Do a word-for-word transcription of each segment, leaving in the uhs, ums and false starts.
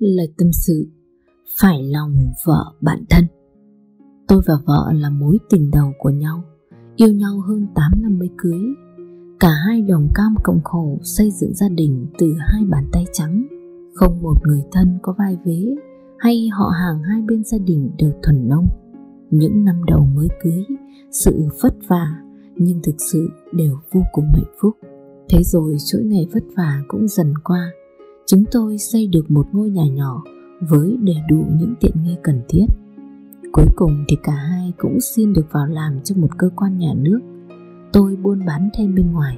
Lời tâm sự phải lòng vợ bạn thân. Tôi và vợ là mối tình đầu của nhau, yêu nhau hơn tám năm mới cưới. Cả hai đồng cam cộng khổ xây dựng gia đình từ hai bàn tay trắng. Không một người thân có vai vế hay họ hàng hai bên gia đình đều thuần nông. Những năm đầu mới cưới, sự vất vả nhưng thực sự đều vô cùng hạnh phúc. Thế rồi chuỗi ngày vất vả cũng dần qua. Chúng tôi xây được một ngôi nhà nhỏ với đầy đủ những tiện nghi cần thiết. Cuối cùng thì cả hai cũng xin được vào làm trong một cơ quan nhà nước. Tôi buôn bán thêm bên ngoài.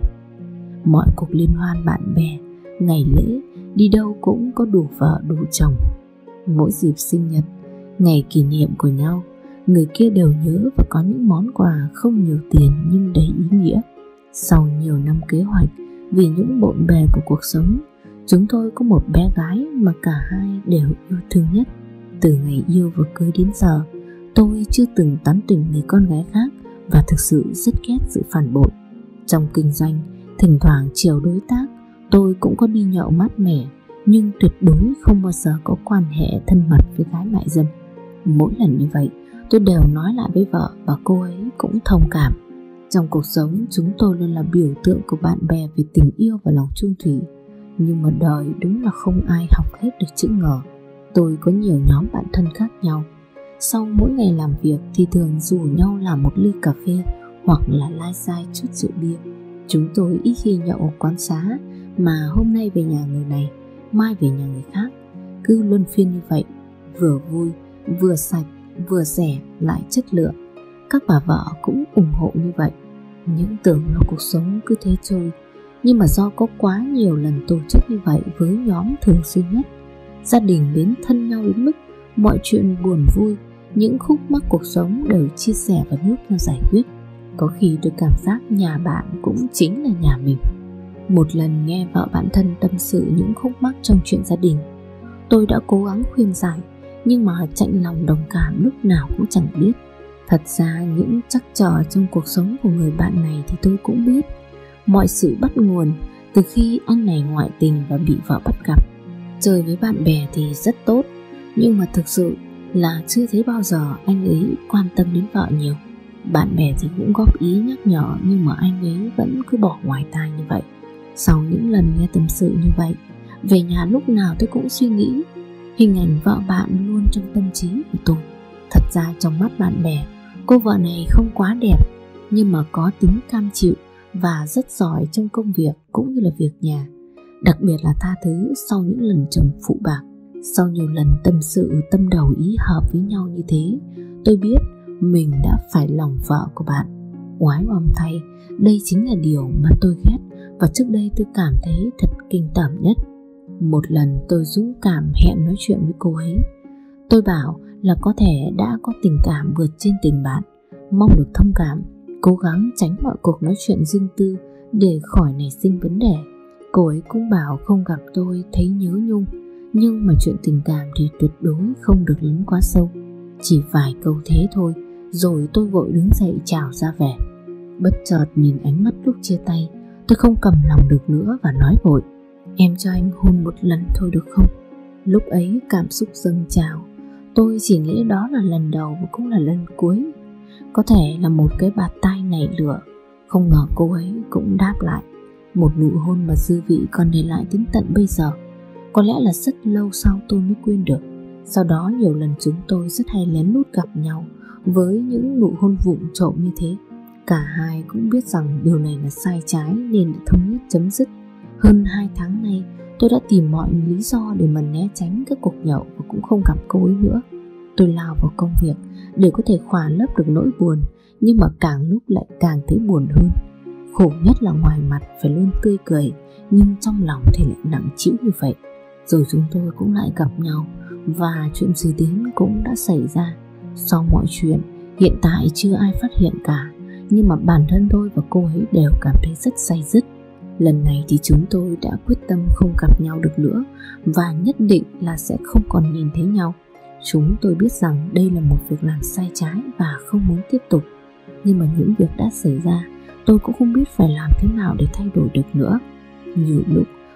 Mọi cuộc liên hoan bạn bè, ngày lễ, đi đâu cũng có đủ vợ đủ chồng. Mỗi dịp sinh nhật, ngày kỷ niệm của nhau, người kia đều nhớ và có những món quà không nhiều tiền nhưng đầy ý nghĩa. Sau nhiều năm kế hoạch, vì những bộn bề của cuộc sống, chúng tôi có một bé gái mà cả hai đều yêu thương nhất. Từ ngày yêu và cưới đến giờ, tôi chưa từng tán tỉnh người con gái khác và thực sự rất ghét sự phản bội. Trong kinh doanh, thỉnh thoảng chiều đối tác, tôi cũng có đi nhậu mát mẻ, nhưng tuyệt đối không bao giờ có quan hệ thân mật với gái mại dâm. Mỗi lần như vậy, tôi đều nói lại với vợ và cô ấy cũng thông cảm. Trong cuộc sống, chúng tôi luôn là biểu tượng của bạn bè về tình yêu và lòng chung thủy. Nhưng mà đời đúng là không ai học hết được chữ ngờ. Tôi có nhiều nhóm bạn thân khác nhau. Sau mỗi ngày làm việc thì thường rủ nhau làm một ly cà phê hoặc là lai dai chút rượu bia. Chúng tôi ít khi nhậu ở quán xá, mà hôm nay về nhà người này, mai về nhà người khác. Cứ luân phiên như vậy, vừa vui, vừa sạch, vừa rẻ lại chất lượng. Các bà vợ cũng ủng hộ như vậy. Những tưởng là cuộc sống cứ thế trôi, nhưng mà do có quá nhiều lần tổ chức như vậy với nhóm thường xuyên nhất, gia đình đến thân nhau đến mức mọi chuyện buồn vui, những khúc mắc cuộc sống đều chia sẻ và giúp nhau giải quyết. Có khi tôi cảm giác nhà bạn cũng chính là nhà mình. Một lần nghe vợ bạn thân tâm sự những khúc mắc trong chuyện gia đình, tôi đã cố gắng khuyên giải, nhưng mà chạnh lòng đồng cảm lúc nào cũng chẳng biết. Thật ra những trắc trở trong cuộc sống của người bạn này thì tôi cũng biết. Mọi sự bắt nguồn từ khi anh này ngoại tình và bị vợ bắt gặp. Chơi với bạn bè thì rất tốt, nhưng mà thực sự là chưa thấy bao giờ anh ấy quan tâm đến vợ nhiều. Bạn bè thì cũng góp ý nhắc nhở, nhưng mà anh ấy vẫn cứ bỏ ngoài tai như vậy. Sau những lần nghe tâm sự như vậy, về nhà lúc nào tôi cũng suy nghĩ hình ảnh vợ bạn luôn trong tâm trí của tôi. Thật ra trong mắt bạn bè, cô vợ này không quá đẹp, nhưng mà có tính cam chịu và rất giỏi trong công việc cũng như là việc nhà. Đặc biệt là tha thứ sau những lần chồng phụ bạc. Sau nhiều lần tâm sự tâm đầu ý hợp với nhau như thế, tôi biết mình đã phải lòng vợ của bạn. Oái oăm thay, đây chính là điều mà tôi ghét và trước đây tôi cảm thấy thật kinh tởm nhất. Một lần tôi dũng cảm hẹn nói chuyện với cô ấy. Tôi bảo là có thể đã có tình cảm vượt trên tình bạn, mong được thông cảm, cố gắng tránh mọi cuộc nói chuyện riêng tư để khỏi nảy sinh vấn đề. Cô ấy cũng bảo không gặp tôi thấy nhớ nhung, nhưng mà chuyện tình cảm thì tuyệt đối không được lấn quá sâu. Chỉ vài câu thế thôi, rồi tôi vội đứng dậy chào ra về. Bất chợt nhìn ánh mắt lúc chia tay, tôi không cầm lòng được nữa và nói vội: "Em cho anh hôn một lần thôi được không?" Lúc ấy cảm xúc dâng trào. Tôi chỉ nghĩ đó là lần đầu và cũng là lần cuối. Có thể là một cái bạt tai nảy lửa. Không ngờ cô ấy cũng đáp lại. Một nụ hôn mà dư vị còn để lại đến tận bây giờ. Có lẽ là rất lâu sau tôi mới quên được. Sau đó nhiều lần chúng tôi rất hay lén lút gặp nhau với những nụ hôn vụng trộm như thế. Cả hai cũng biết rằng điều này là sai trái nên đã thống nhất chấm dứt. Hơn hai tháng nay, tôi đã tìm mọi lý do để mà né tránh các cuộc nhậu và cũng không gặp cô ấy nữa. Tôi lao vào công việc để có thể khỏa lấp được nỗi buồn, nhưng mà càng lúc lại càng thấy buồn hơn. Khổ nhất là ngoài mặt phải luôn tươi cười, nhưng trong lòng thì lại nặng trĩu như vậy. Rồi chúng tôi cũng lại gặp nhau và chuyện gì đến cũng đã xảy ra. Sau mọi chuyện, hiện tại chưa ai phát hiện cả, nhưng mà bản thân tôi và cô ấy đều cảm thấy rất day dứt. Lần này thì chúng tôi đã quyết tâm không gặp nhau được nữa và nhất định là sẽ không còn nhìn thấy nhau. Chúng tôi biết rằng đây là một việc làm sai trái và không muốn tiếp tục. Nhưng mà những việc đã xảy ra, tôi cũng không biết phải làm thế nào để thay đổi được nữa. Nhiều lúc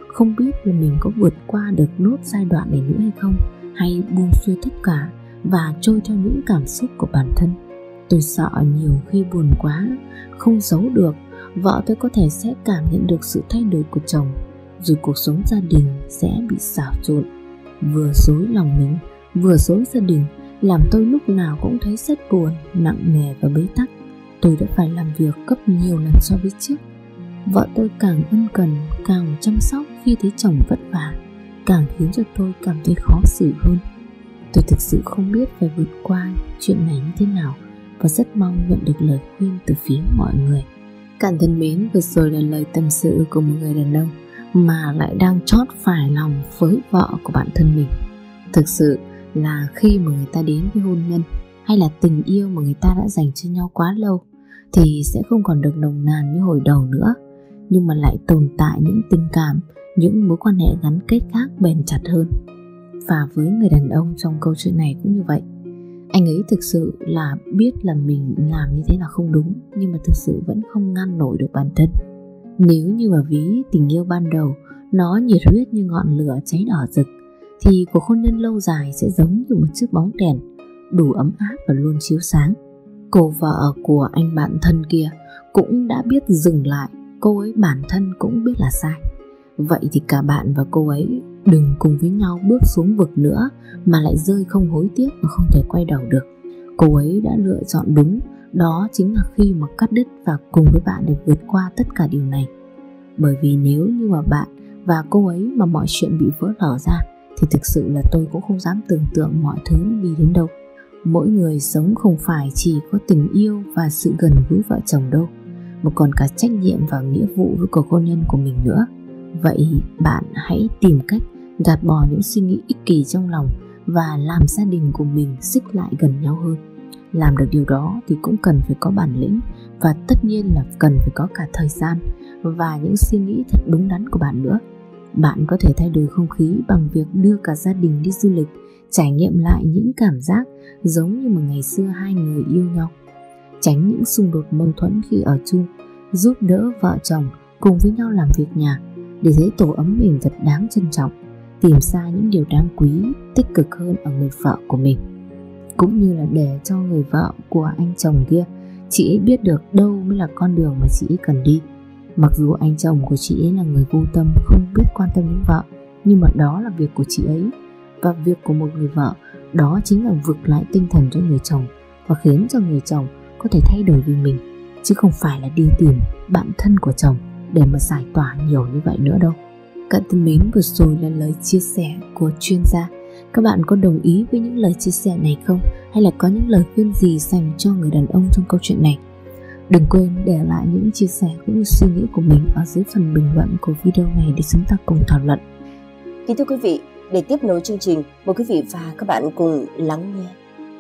không biết là mình có vượt qua được nốt giai đoạn này nữa hay không, hay buông xuôi tất cả và trôi theo những cảm xúc của bản thân. Tôi sợ nhiều khi buồn quá, không giấu được, vợ tôi có thể sẽ cảm nhận được sự thay đổi của chồng, rồi cuộc sống gia đình sẽ bị xáo trộn. Vừa dối lòng mình, vừa dối gia đình, làm tôi lúc nào cũng thấy rất buồn, nặng nề và bế tắc. Tôi đã phải làm việc gấp nhiều lần so với trước. Vợ tôi càng ân cần, càng chăm sóc khi thấy chồng vất vả, càng khiến cho tôi cảm thấy khó xử hơn. Tôi thực sự không biết phải vượt qua chuyện này như thế nào và rất mong nhận được lời khuyên từ phía mọi người. Cạn thân mến, vừa rồi là lời tâm sự của một người đàn ông mà lại đang trót phải lòng với vợ của bản thân mình. Thực sự là khi mà người ta đến với hôn nhân hay là tình yêu mà người ta đã dành cho nhau quá lâu thì sẽ không còn được nồng nàn như hồi đầu nữa, nhưng mà lại tồn tại những tình cảm, những mối quan hệ gắn kết khác bền chặt hơn. Và với người đàn ông trong câu chuyện này cũng như vậy. Anh ấy thực sự là biết là mình làm như thế là không đúng, nhưng mà thực sự vẫn không ngăn nổi được bản thân. Nếu như mà ví tình yêu ban đầu nó nhiệt huyết như ngọn lửa cháy đỏ rực, thì cuộc hôn nhân lâu dài sẽ giống như một chiếc bóng đèn đủ ấm áp và luôn chiếu sáng. Cô vợ của anh bạn thân kia cũng đã biết dừng lại, cô ấy bản thân cũng biết là sai. Vậy thì cả bạn và cô ấy đừng cùng với nhau bước xuống vực nữa mà lại rơi không hối tiếc và không thể quay đầu được. Cô ấy đã lựa chọn đúng, đó chính là khi mà cắt đứt và cùng với bạn để vượt qua tất cả điều này. Bởi vì nếu như mà bạn và cô ấy mà mọi chuyện bị vỡ lở ra thì thực sự là tôi cũng không dám tưởng tượng mọi thứ nó đi đến đâu. Mỗi người sống không phải chỉ có tình yêu và sự gần gũi vợ chồng đâu, mà còn cả trách nhiệm và nghĩa vụ với cuộc hôn nhân của mình nữa. Vậy bạn hãy tìm cách gạt bỏ những suy nghĩ ích kỷ trong lòng và làm gia đình của mình xích lại gần nhau hơn. Làm được điều đó thì cũng cần phải có bản lĩnh, và tất nhiên là cần phải có cả thời gian và những suy nghĩ thật đúng đắn của bạn nữa. Bạn có thể thay đổi không khí bằng việc đưa cả gia đình đi du lịch, trải nghiệm lại những cảm giác giống như mà ngày xưa hai người yêu nhau. Tránh những xung đột mâu thuẫn khi ở chung, giúp đỡ vợ chồng cùng với nhau làm việc nhà để thấy tổ ấm mình thật đáng trân trọng. Tìm ra những điều đáng quý, tích cực hơn ở người vợ của mình, cũng như là để cho người vợ của anh chồng kia, chị ấy biết được đâu mới là con đường mà chị ấy cần đi. Mặc dù anh chồng của chị ấy là người vô tâm, không biết quan tâm đến vợ, nhưng mà đó là việc của chị ấy. Và việc của một người vợ đó chính là vực lại tinh thần cho người chồng và khiến cho người chồng có thể thay đổi vì mình, chứ không phải là đi tìm bạn thân của chồng để mà giải tỏa nhiều như vậy nữa đâu. Các thân mến, vừa rồi là lời chia sẻ của chuyên gia. Các bạn có đồng ý với những lời chia sẻ này không? Hay là có những lời khuyên gì dành cho người đàn ông trong câu chuyện này? Đừng quên để lại những chia sẻ cũng như suy nghĩ của mình ở dưới phần bình luận của video này để chúng ta cùng thảo luận. Kính thưa quý vị, để tiếp nối chương trình, mời quý vị và các bạn cùng lắng nghe.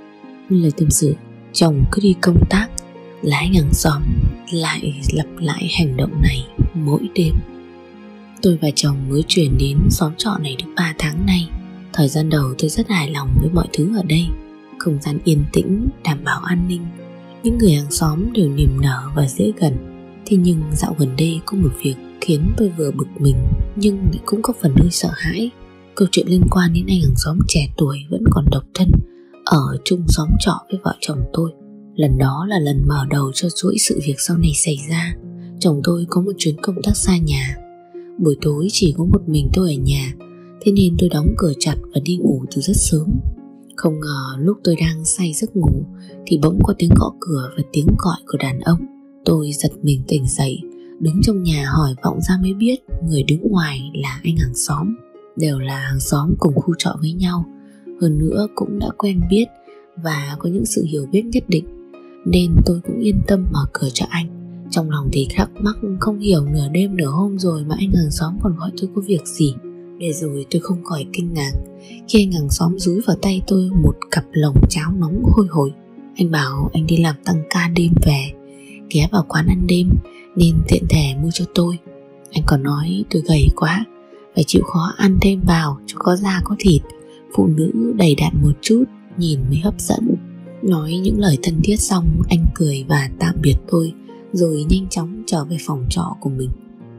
Lời tâm sự: chồng cứ đi công tác, lái hàng xóm lại lặp lại hành động này mỗi đêm. Tôi và chồng mới chuyển đến xóm trọ này được ba tháng nay. Thời gian đầu tôi rất hài lòng với mọi thứ ở đây. Không gian yên tĩnh, đảm bảo an ninh, những người hàng xóm đều niềm nở và dễ gần. Thế nhưng dạo gần đây có một việc khiến tôi vừa bực mình nhưng lại cũng có phần hơi sợ hãi. Câu chuyện liên quan đến anh hàng xóm trẻ tuổi vẫn còn độc thân, ở chung xóm trọ với vợ chồng tôi. Lần đó là lần mở đầu cho chuỗi sự việc sau này xảy ra. Chồng tôi có một chuyến công tác xa nhà. Buổi tối chỉ có một mình tôi ở nhà, thế nên tôi đóng cửa chặt và đi ngủ từ rất sớm. Không ngờ lúc tôi đang say giấc ngủ thì bỗng có tiếng gõ cửa và tiếng gọi của đàn ông. Tôi giật mình tỉnh dậy, đứng trong nhà hỏi vọng ra mới biết người đứng ngoài là anh hàng xóm. Đều là hàng xóm cùng khu trọ với nhau, hơn nữa cũng đã quen biết và có những sự hiểu biết nhất định, nên tôi cũng yên tâm mở cửa cho anh. Trong lòng thì thắc mắc không hiểu nửa đêm nửa hôm rồi mà anh hàng xóm còn gọi tôi có việc gì. Để rồi tôi không khỏi kinh ngạc khi anh hàng xóm dúi vào tay tôi một cặp lồng cháo nóng hôi hổi. Anh bảo anh đi làm tăng ca đêm về, ghé vào quán ăn đêm nên tiện thể mua cho tôi. Anh còn nói tôi gầy quá, phải chịu khó ăn thêm vào cho có da có thịt, phụ nữ đầy đặn một chút nhìn mới hấp dẫn. Nói những lời thân thiết xong, anh cười và tạm biệt tôi rồi nhanh chóng trở về phòng trọ của mình.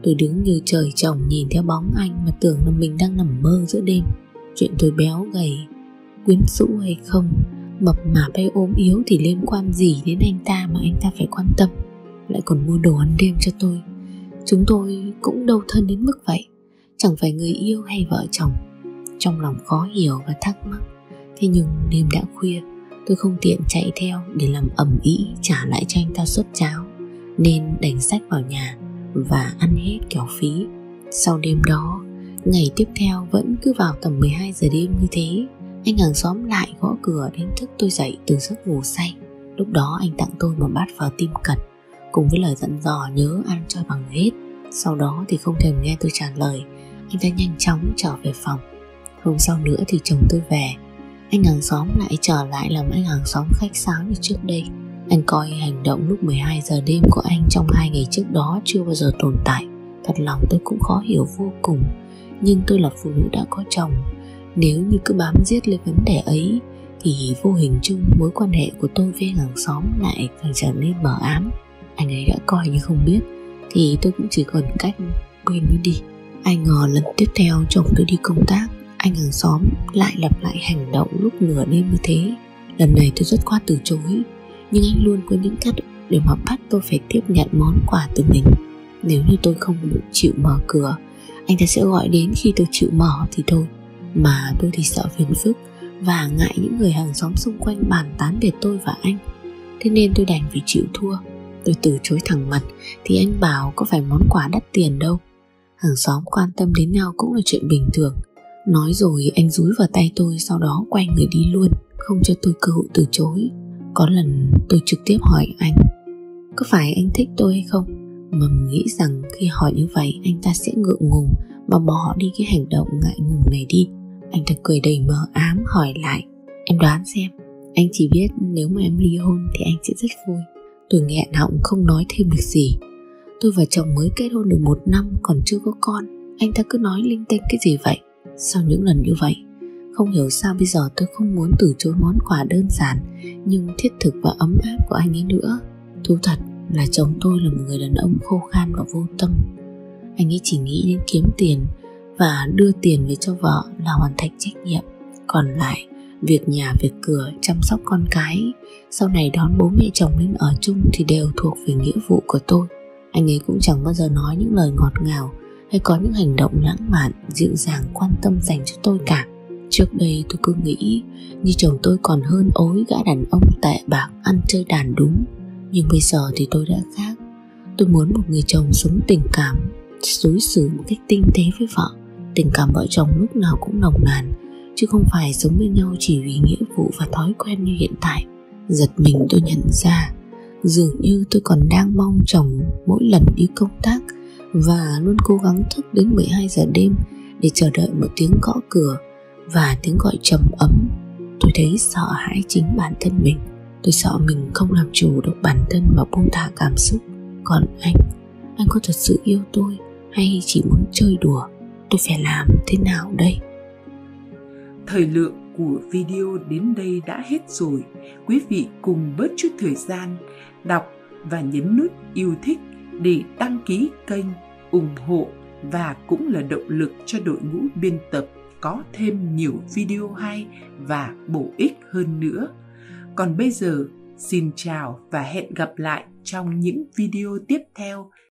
Tôi đứng như trời trồng nhìn theo bóng anh mà tưởng là mình đang nằm mơ giữa đêm. Chuyện tôi béo gầy, quyến rũ hay không, mập mạp hay ốm yếu thì liên quan gì đến anh ta mà anh ta phải quan tâm, lại còn mua đồ ăn đêm cho tôi. Chúng tôi cũng đâu thân đến mức vậy, chẳng phải người yêu hay vợ chồng. Trong lòng khó hiểu và thắc mắc. Thế nhưng đêm đã khuya, tôi không tiện chạy theo để làm ầm ĩ trả lại cho anh ta suất cháo, nên đành xách vào nhà và ăn hết kẻo phí. Sau đêm đó, ngày tiếp theo vẫn cứ vào tầm mười hai giờ đêm như thế, anh hàng xóm lại gõ cửa đánh thức tôi dậy từ giấc ngủ say. Lúc đó anh tặng tôi một bát phở tim cật cùng với lời dặn dò nhớ ăn cho bằng hết. Sau đó thì không thèm nghe tôi trả lời, anh ta nhanh chóng trở về phòng. Hôm sau nữa thì chồng tôi về, anh hàng xóm lại trở lại làm anh hàng xóm khách sáo như trước đây. Anh coi hành động lúc mười hai giờ đêm của anh trong hai ngày trước đó chưa bao giờ tồn tại. Thật lòng tôi cũng khó hiểu vô cùng. Nhưng tôi là phụ nữ đã có chồng, nếu như cứ bám giết lên vấn đề ấy thì vô hình chung mối quan hệ của tôi với anh hàng xóm lại càng trở nên mờ ám. Anh ấy đã coi như không biết thì tôi cũng chỉ còn cách quên nó đi. Ai ngờ lần tiếp theo chồng tôi đi công tác, anh hàng xóm lại lặp lại hành động lúc nửa đêm như thế. Lần này tôi rất khoát từ chối, nhưng anh luôn có những cách để mà bắt tôi phải tiếp nhận món quà từ mình. Nếu như tôi không chịu mở cửa, anh ta sẽ gọi đến khi tôi chịu mở thì thôi. Mà tôi thì sợ phiền phức và ngại những người hàng xóm xung quanh bàn tán về tôi và anh. Thế nên tôi đành phải chịu thua. Tôi từ chối thẳng mặt thì anh bảo có phải món quà đắt tiền đâu. Hàng xóm quan tâm đến nhau cũng là chuyện bình thường. Nói rồi anh dúi vào tay tôi, sau đó quay người đi luôn, không cho tôi cơ hội từ chối. Có lần tôi trực tiếp hỏi anh, có phải anh thích tôi hay không? Mà mình nghĩ rằng khi hỏi như vậy anh ta sẽ ngượng ngùng mà bỏ đi cái hành động ngại ngùng này đi. Anh ta cười đầy mờ ám hỏi lại, em đoán xem. Anh chỉ biết nếu mà em ly hôn thì anh sẽ rất vui. Tôi nghẹn họng không nói thêm được gì. Tôi và chồng mới kết hôn được một năm còn chưa có con, anh ta cứ nói linh tinh cái gì vậy? Sau những lần như vậy, không hiểu sao bây giờ tôi không muốn từ chối món quà đơn giản nhưng thiết thực và ấm áp của anh ấy nữa. Thú thật là chồng tôi là một người đàn ông khô khan và vô tâm. Anh ấy chỉ nghĩ đến kiếm tiền và đưa tiền về cho vợ là hoàn thành trách nhiệm. Còn lại, việc nhà việc cửa, chăm sóc con cái, sau này đón bố mẹ chồng lên ở chung thì đều thuộc về nghĩa vụ của tôi. Anh ấy cũng chẳng bao giờ nói những lời ngọt ngào hay có những hành động lãng mạn, dịu dàng quan tâm dành cho tôi cả. Trước đây tôi cứ nghĩ như chồng tôi còn hơn ối gã đàn ông tệ bạc ăn chơi đàn đúng. Nhưng bây giờ thì tôi đã khác. Tôi muốn một người chồng sống tình cảm, đối xử một cách tinh tế với vợ. Tình cảm vợ chồng lúc nào cũng nồng nàn, chứ không phải sống bên nhau chỉ vì nghĩa vụ và thói quen như hiện tại. Giật mình tôi nhận ra dường như tôi còn đang mong chồng mỗi lần đi công tác và luôn cố gắng thức đến mười hai giờ đêm để chờ đợi một tiếng gõ cửa và tiếng gọi trầm ấm. Tôi thấy sợ hãi chính bản thân mình. Tôi sợ mình không làm chủ được bản thân và buông thả cảm xúc. Còn anh, anh có thật sự yêu tôi hay chỉ muốn chơi đùa? Tôi phải làm thế nào đây? Thời lượng của video đến đây đã hết rồi. Quý vị cùng bớt chút thời gian đọc và nhấn nút yêu thích để đăng ký kênh, ủng hộ và cũng là động lực cho đội ngũ biên tập có thêm nhiều video hay và bổ ích hơn nữa. Còn bây giờ, xin chào và hẹn gặp lại trong những video tiếp theo.